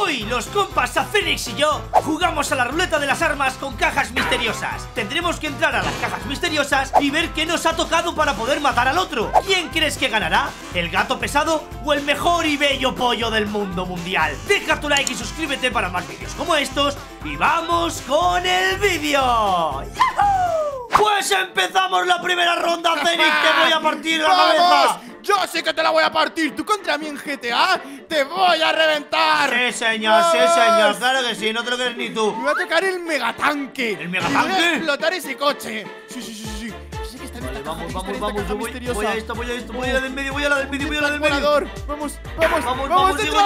Hoy los compas Acenix y yo jugamos a la ruleta de las armas con cajas misteriosas. Tendremos que entrar a las cajas misteriosas y ver qué nos ha tocado para poder matar al otro. ¿Quién crees que ganará? ¿El gato pesado o el mejor y bello pollo del mundo mundial? Deja tu like y suscríbete para más vídeos como estos. Y vamos con el vídeo. ¡Yahoo! Pues empezamos la primera ronda, Acenix. Te voy a partir la cabeza. Yo sí que te la voy a partir. Tú contra mí en GTA te voy a reventar. Sí, señor, claro que sí, no te lo crees ni tú. Me va a tocar el megatanque. ¿El megatanque? Voy a explotar ese coche. Sí. Sé que está en esta Vamos, caja, yo voy a esta, voy a la del medio, voy a la del medio, Vamos, digo.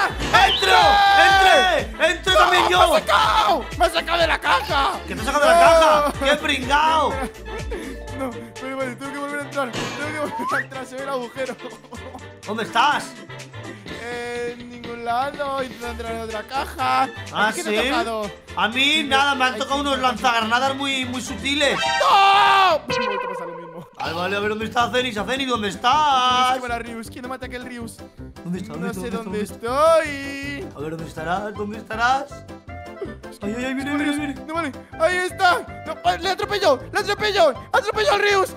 ¡Entré también yo! ¡Me has sacado de la caja! ¿Qué te has sacado de la caja? ¡Qué pringao! No, vale, tengo que volver a entrar. Se ve el agujero. ¿Dónde estás? En ningún lado, intento entrar en otra caja. ¿Ah, ¿Qué sí? te ha tocado? A mí nada, me han tocado unos lanzagranadas muy sutiles. ¡No! Pues me vuelve a pasar lo mismo. Vale, a ver dónde está Acenix, ¿dónde Es estás? que para Rius, ¿quién no me ataque el Rius? ¿Dónde está? No sé dónde estoy. A ver, ¿dónde estarás? Ay, viene. No vale, ahí está. No, le atropello. Atropello al Rius.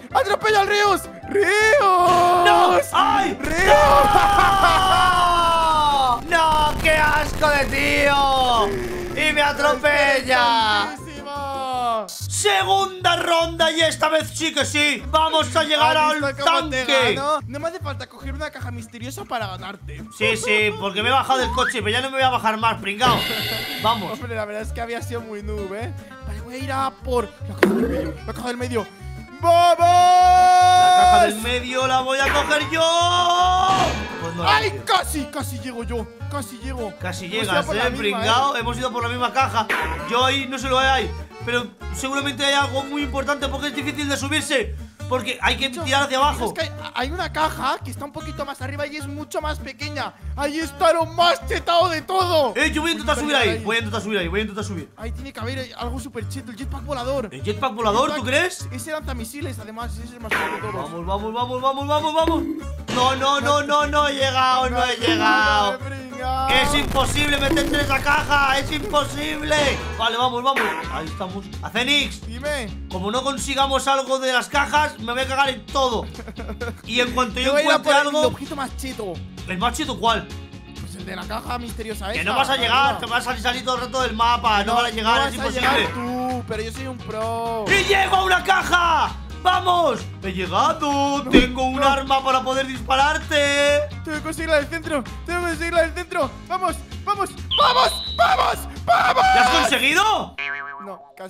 ¡No! ¡Ay! ¡Rius! ¡No! ¡Qué asco de tío! ¡Y me atropella! Segunda ronda y esta vez sí que sí. Vamos a llegar al tanque. No me hace falta coger una caja misteriosa para ganarte. Sí, porque me he bajado del coche, pero ya no me voy a bajar más, pringao. Vamos. Hombre, la verdad es que había sido muy noob, ¿eh? Vale, voy a ir a por la caja del medio. ¡Vamos! La caja del medio la voy a coger yo. Pues no. ¡Ay, casi llego yo! Casi llego. Casi llegas, pringao. Hemos ido por la misma caja. Yo ahí no sé lo que hay, pero seguramente hay algo muy importante porque es difícil de subirse. Porque hay que tirar hacia abajo. Es que hay una caja que está un poquito más arriba y es mucho más pequeña. Ahí está lo más chetado de todo. Yo voy a intentar subir ahí. Voy a intentar subir. Ahí tiene que haber algo súper cheto, el jetpack volador. ¿El jetpack volador, tú crees? Ese lanza misiles, además, ese es el más fuerte de todos. Vamos. No he llegado. Es imposible meterte en esa caja, es imposible. Vale, vamos. Ahí estamos. Acenix, dime. Como no consigamos algo de las cajas, me voy a cagar en todo. Y en cuanto yo encuentre algo. El objeto más cheto. ¿El más cheto cuál? Pues el de la caja misteriosa esa. Que no vas a llegar, te vas a salir todo el rato del mapa. No vas a llegar, es imposible. Llegar tú, pero yo soy un pro. ¡Y llego a una caja! ¡Vamos! ¡He llegado! ¡Tengo un arma para poder dispararte! Tengo que conseguir la del centro. ¡Vamos! ¿La has conseguido? No, casi.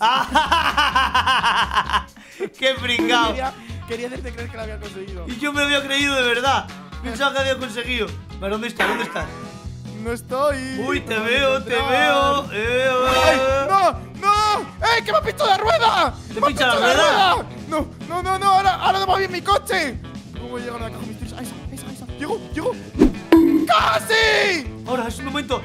¡Qué pringao! Quería hacerte creer que la había conseguido. Y yo me lo había creído de verdad. Pensaba que había conseguido. ¿Pero dónde estás? No estoy. Uy, te veo. ¡Ay, no! ¡Que me ha pinchado la rueda! ¿Te pincha la rueda? No, ahora no va bien mi coche. ¿Cómo voy a llegar a la caja misteriosa? Ahí está. Llego. ¡Casi! Ahora es mi momento.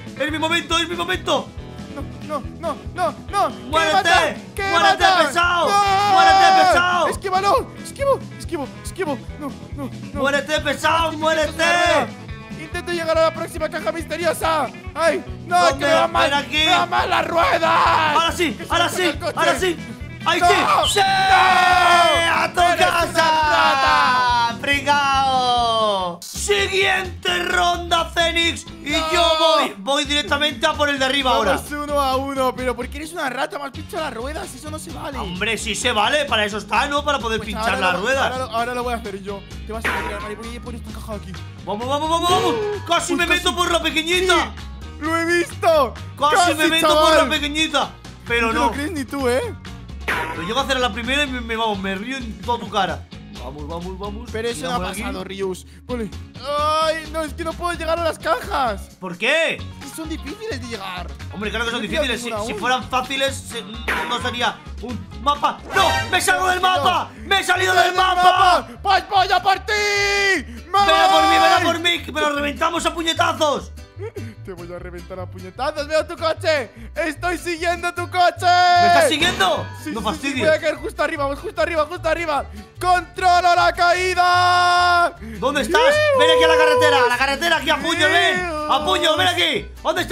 No. ¡Muérete! ¡Muérete, pesado! ¡No! ¡Muérete, pesado! ¡Esquívalo! ¡Esquivo! No. ¡Muérete, pesado! ¡Muérete! Intento llegar a la próxima caja misteriosa. ¡Ay! ¡No! ¿Dónde? ¡Que me va mal! ¡Ven aquí! ¡Me va mal las ruedas! ¡Ahora sí! ¡Ahí ¡No! sí! ¡Sí! ¡No! ¡A tu ¡Eres una casa! ¡Pringao! Siguiente ronda, Acenix. Y yo voy directamente a por el de arriba ahora. Vamos 1-1, pero ¿por qué eres una rata? Me has pinchado las ruedas, eso no se vale. Hombre, sí se vale, para eso está, ¿no? Para poder pinchar las ruedas. Ahora lo voy a hacer yo. Te vas a tirar, vale, voy a ir por esta caja de aquí. Vamos. Casi me meto por la pequeñita. Sí, lo he visto. Casi me meto por la pequeñita. Pero no. No lo crees ni tú, ¿eh? Lo llego a hacer a la primera y me río en toda tu cara. Vamos. Pero eso no ha pasado, Rius. Vale. Ay, no, es que no puedo llegar a las cajas. ¿Por qué? Son difíciles de llegar. Hombre, claro que son difíciles. Si fueran fáciles, no sería un mapa. ¡No! ¡Me salgo del mapa! ¡Me he salido del mapa! ¡Pues voy a por ti! ven a por mí! ¡Que me lo reventamos a puñetazos! Te voy a reventar a puñetazos. ¡Veo tu coche! ¡Estoy siguiendo tu coche! ¿Me estás siguiendo? Sí, no sí, fastidies. Sí, voy a caer justo arriba. ¡Controlo la caída! ¿Dónde estás? Ven aquí a la carretera, aquí a puño, ven. A puño, ven aquí. ¿Dónde estás?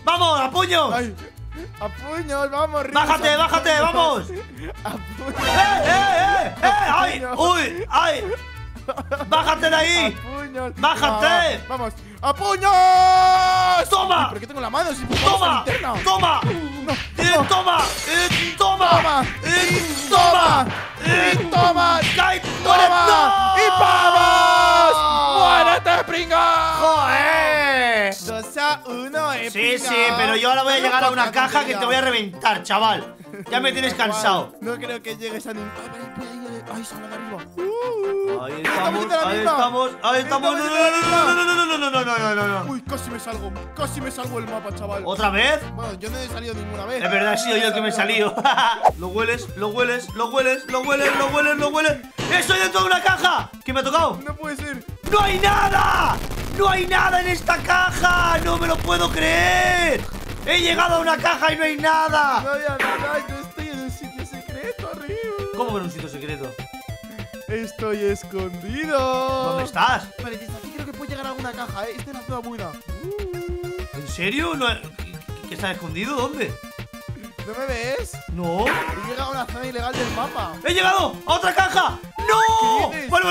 ¡Vamos, a puños! Ay, a puños, vamos, Rius. ¡Bájate, bájate, vamos! A puños. ¡Ay! ¡Uy! ¡Ay! ¡Bájate de ahí! A puños. ¡Bájate! Vamos. ¡A puños! ¡Toma! ¿Pero qué tengo en la mano? Si ¡Toma! ¡Toma! No, ¡Toma! ¡Toma! ¡Toma! ¡Toma! ¡Toma! ¡Cae! ¡Toma! ¡Y vamos! ¡Muérete, pringao! ¡Joder! 2-1, Sí, sí, pero yo ahora voy a llegar a una caja que te voy a reventar, chaval. Ya me tienes cansado. No creo que llegues a ningún... ¡Ay, sale de arriba! Ahí estamos, ahí estamos, ahí estamos. No. Uy, casi me salgo el mapa, chaval. ¿Otra vez? Bueno, yo no he salido ninguna vez. Es verdad, he sido yo el que me he salido. Lo hueles. ¡Estoy dentro de una caja! ¿Qué me ha tocado? No puede ser. ¡No hay nada! ¡No hay nada en esta caja! ¡No me lo puedo creer! ¡He llegado a una caja y no hay nada! No había nada, yo estoy en un sitio secreto, Rius. ¿Cómo que en un sitio secreto? Estoy escondido. ¿Dónde estás? Vale, desde aquí creo que puedo llegar a alguna caja, Esta es la zona buena. ¿En serio? ¿No? ¿Qué está escondido? ¿Dónde? ¿No me ves? No. He llegado a una zona ilegal del mapa. ¡He llegado a otra caja! ¡No! ¿Qué dices? Vale,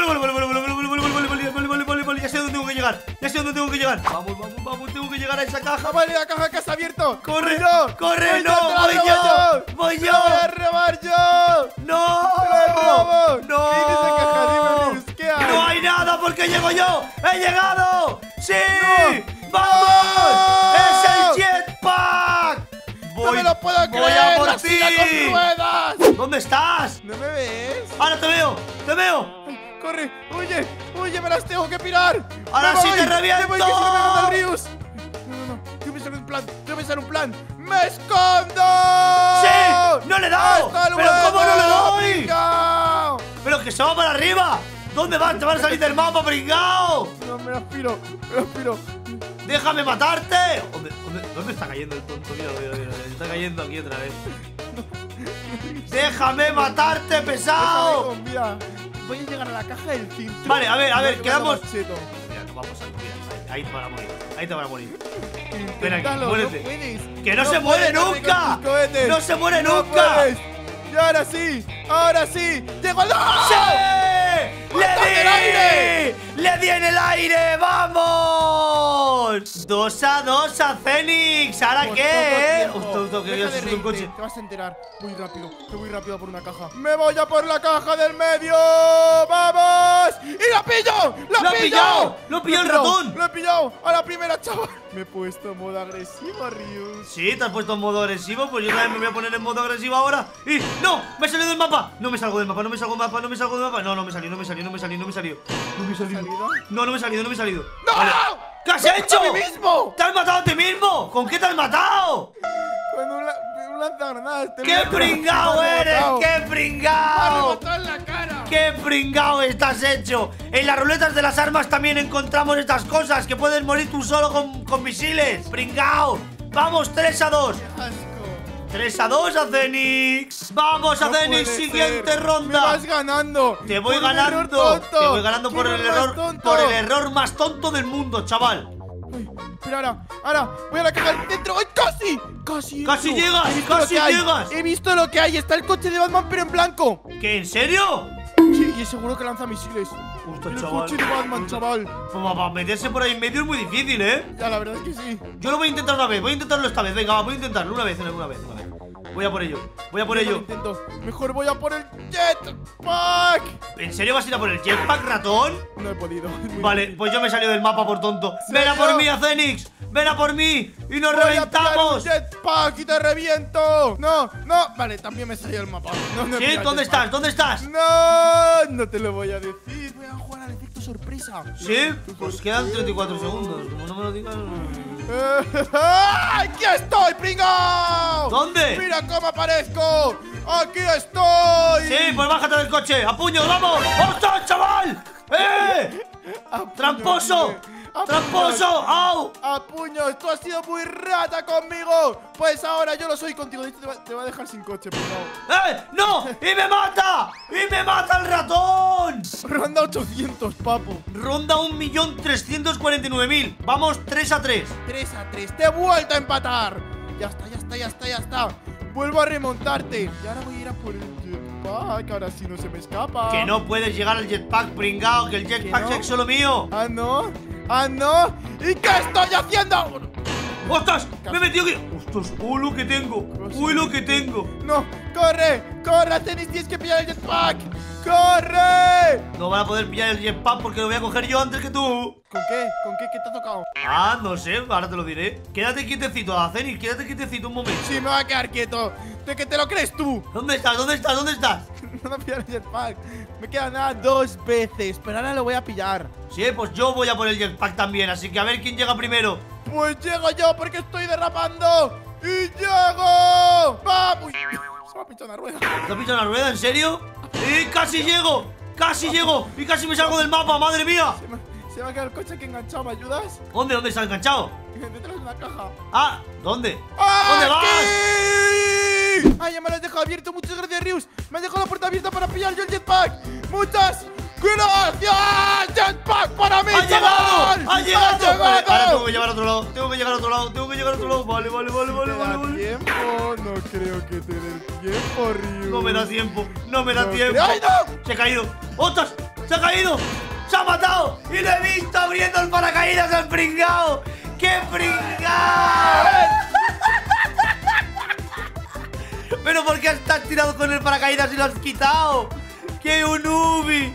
ya sé dónde tengo que llegar. Ya sé dónde tengo que llegar. Vamos, tengo que llegar a esa caja. ¡Ah, vale, la caja que has abierto! ¡Corre! Voy yo. ¡Corre! Voy yo, ¡No! te la ¡Voy robo yo! ¡Voy ¡Te la voy a yo! robar yo! ¡No! ¡Te la robo! ¡No! ¿Qué hay en esa caja? Dime, Rius, ¿qué hay? ¡No hay nada porque llego yo! ¡He llegado! ¡Sí! ¡No! ¡Vamos! ¡No! ¡Es el jetpack! ¡No me lo puedo creer! ¡Voy a por ¡La silla ti! con ruedas! ¿Dónde estás? ¿No me ves? ¡Ahora te veo! ¡Te veo! Ay, ¡corre! ¡Huye! ¡Huye! ¡Me las tengo que pirar! ¡Ahora ¡Me sí voy! te reviento! ¡Me voy, que si no me manda el Rius! No. Tengo que pensar un plan. Tengo que pensar un plan. ¡Me escondo! ¡Sí! ¡No le he dado! ¡Hasta ¡Pero luego, cómo no le doy! pringao! ¡Pero que se va para arriba! ¿Dónde vas? ¡Te van a salir del mapa, pringao! No, me lo aspiro. ¡Déjame matarte! ¿Dónde está cayendo el tonto? Mira, está cayendo aquí otra vez. ¡Déjame matarte, pesado! Mira, voy a llegar a la caja del cinturón. Vale, a ver, quedamos. Macheto. Mira, no vamos a mira, ahí te van a morir. Ahí te van a morir. Ven aquí, Inténtalo, muérete. no puedes. ¡Que no se muere puedes nunca! con tus cohetes. ¡No se muere No nunca! puedes. Y ahora sí, llego al... ¡Sí! ¡Mátame en el aire! ¡Le di en el aire! ¡Vamos! 2-2 a Fénix. ¿Ahora Por qué? poco tiempo. Que Deja voy a de subir un reírte, coche. te vas a enterar. Voy rápido por una caja. ¡Me voy a por la caja del medio! ¡Vamos! ¡Y la pillo! ¡Lo ha pillado! ¡Lo ha pillado el ratón! ¡Lo he pillado! ¡A la primera, chaval! Me he puesto en modo agresivo, Rius. Sí, te has puesto en modo agresivo. Pues yo también me voy a poner en modo agresivo ahora. ¡Y no! ¡Me he salido del mapa! No me salgo del mapa, no me salgo del mapa. No, no me salió. ¿Salido? No, no me he salido. ¡No! Vale. ¿Qué has hecho? ¡A mí mismo! ¡Te has matado a ti mismo! ¿Con qué te has matado? Con un lanzagranadas. ¡Qué pringao eres! ¡Qué pringao! en la cara! ¡Qué pringao estás hecho! En las ruletas de las armas también encontramos estas cosas, que puedes morir tú solo con misiles. ¡Pringao! ¡Vamos, 3-2! ¡Asco! 3-2 a Fénix. ¡Vamos a No Fénix! puede ¡Siguiente ser. ronda! ¡Me vas ganando! Te voy Por un ganando. error tonto. Te voy ganando por ¿Quién el es más error. tonto? Por el error más tonto del mundo, chaval. Ay, pero ahora, voy a la caja del centro. ¡Ay, casi! ¡Casi! ¡Casi entro. llegas! He visto ¡Casi lo que hay. llegas! He visto lo que hay. Está el coche de Batman, pero en blanco. ¿Qué? ¿En serio? Sí, y seguro que lanza misiles. Justo, El chaval. coche de Batman, chaval. Para meterse por ahí en medio es muy difícil, ¿eh? Ya, la verdad es que sí. Yo lo voy a intentar una vez. Voy a intentarlo esta vez. Venga, voy a intentarlo una vez. Voy a por ello. Yo lo intento. Mejor voy a por el jetpack. ¿En serio vas a ir a por el jetpack, ratón? No he podido. es muy Vale, difícil. pues yo me he salido del mapa por tonto. Ven a ¿Serio? por mí, a Fénix. Ven a por mí y nos Voy a pillar un reventamos. jetpack y te reviento. No. Vale, también me salió el mapa. No he ¿Sí? pillado el ¿Dónde jetpack. estás? ¿Dónde estás? No te lo voy a decir. Voy a jugar al efecto sorpresa. ¿Sí? Pues quedan 34 segundos. Como no me lo digas. ¡Aquí estoy, pringao! ¿Dónde? ¡Mira cómo aparezco! ¡Aquí estoy! Sí, pues bájate del coche. ¡A puño, vamos! ¡Ostras, chaval! ¡Eh! A puño ¡Tramposo! libre. ¡Tramposo! ¡Au! ¡A puños! ¡Tú has sido muy rata conmigo! Pues ahora yo lo soy contigo. Te va a dejar sin coche, por favor. ¡No! ¡Y me mata! ¡Y me mata el ratón! Ronda 800, papu. Ronda 1.349.000. Vamos 3-3. 3-3. Te he vuelto a empatar. Ya está. Vuelvo a remontarte. Y ahora voy a ir a por el jetpack. Ahora sí no se me escapa. Que no puedes llegar al jetpack, pringao. Que el jetpack no? es solo mío. Ah, no. ¿Y qué estoy haciendo? ¡Ostras! Me he metido aquí. ¡Ostras! ¡Uy, lo que tengo! ¡Uy, lo que tengo! No, corre, Tenis, tienes que pillar el jetpack. ¡Corre! No van a poder pillar el jetpack porque lo voy a coger yo antes que tú. ¿Con qué? ¿Qué te ha tocado? Ah, no sé, ahora te lo diré. Quédate quietecito, Zenith, quédate quietecito un momento. Sí, me va a quedar quieto. ¿De qué te lo crees tú? ¿Dónde estás? ¿Dónde estás? ¿Dónde estás? No me pillar el jetpack. Me queda nada 2 veces, pero ahora lo voy a pillar. Sí, pues yo voy a por el jetpack también, así que a ver quién llega primero. Pues llego yo porque estoy derrapando. ¡Y llego! ¡Vamos! Uy, se me ha pinchado una rueda. ¿Te has pinchado una rueda? ¿En serio? ¡Y casi llego! ¡Casi llego! ¡Y casi me salgo del mapa! ¡Madre mía! Se va a quedar el coche que he enganchado. ¿Me ayudas? ¿Dónde está enganchado? Detrás de una caja. Ah, ¿dónde? ¡Aquí! ¿Dónde vas? ¡Ay, ya me lo has dejado abierto! Muchas gracias, Rius. Me has dejado la puerta abierta para pillar yo el jetpack. ¡Muchas gracias! ¡Jetpack para mí, ¡Ha llegado! chaval! ¡Ha llegado! ¡Ha llegado! Vale, ahora tengo que llegar a otro lado. Tengo que llegar a otro lado. Vale. ¿Te da tiempo? No creo que te dé tiempo, Rius. No me da tiempo. No me da No tiempo. creo- ¡Ay, no! Se ha caído. ¡Ostras! ¡Se ha caído! ¡Se ha matado! ¡Y lo he visto abriendo el paracaídas al pringao! ¡Qué pringao! ¿Pero por qué estás tirado con el paracaídas y lo has quitado? ¡Qué un Nubi!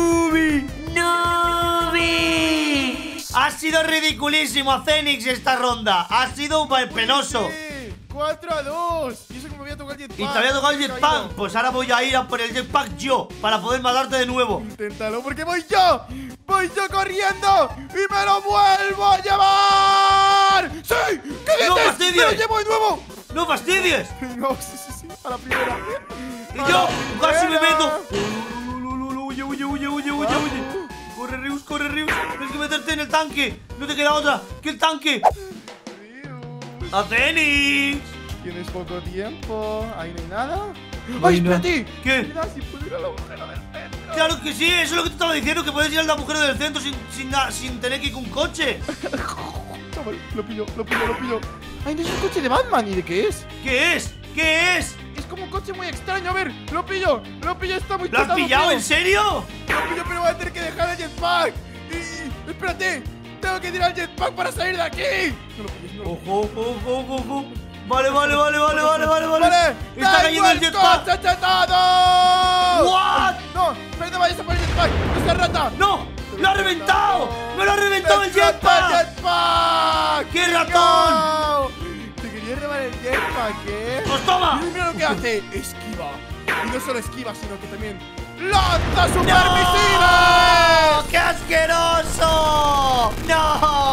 Ha sido ridiculísimo, Zenix, esta ronda. Ha sido penoso. Sí, 4-2. Y eso que me había tocado el jetpack. ¿Y te había tocado el Me he jetpack? caído. Pues ahora voy a ir a por el jetpack yo, para poder matarte de nuevo. Inténtalo porque voy yo corriendo y me lo vuelvo a llevar. ¡Sí! ¿Qué dices? ¡No ¡Me lo fastidies! llevo de nuevo! ¡No fastidies! No, sí, a la primera. Y yo casi me meto. Huye. Corre, Rius. Tienes que meterte en el tanque. No te queda otra que el tanque. ¡A Zenix! Tienes poco tiempo. Ahí no hay nada. Ahí ¡Ay, no. espérate! ¿Qué? Mira, si puedo ir al agujero del centro. Claro que sí, eso es lo que te estaba diciendo, que puedes ir al agujero del centro sin tener que ir con un coche. Chaval, lo pillo. Ay, no es un coche de Batman. ¿Y de qué es? ¿Qué es? Es como un coche muy extraño. A ver, lo pillo. Está muy ¿Lo has petado, pillado? tío. ¿En serio? Lo pillo, pero voy a tener que dejar el jetpack. Y espérate, tengo que tirar el jetpack para salir de aquí. No lo pilles, no lo pilles. Ojo. Vale. Vale, Está cayendo el jetpack. ¡Coche chetado! What? No, pero no vayas a por el jetpack. ¡Esta rata! ¡No! ¡Lo ha reventado! ¡Me lo ha reventado el jetpack! jetpack! ¡Qué ratón! ¡No! Te quería robar el jetpack, ¿eh? ¡Pues toma! Y mira lo que hace. Esquiva. Y no solo esquiva, sino que también ¡lanza supermisiles! ¡Qué asqueroso! ¡No!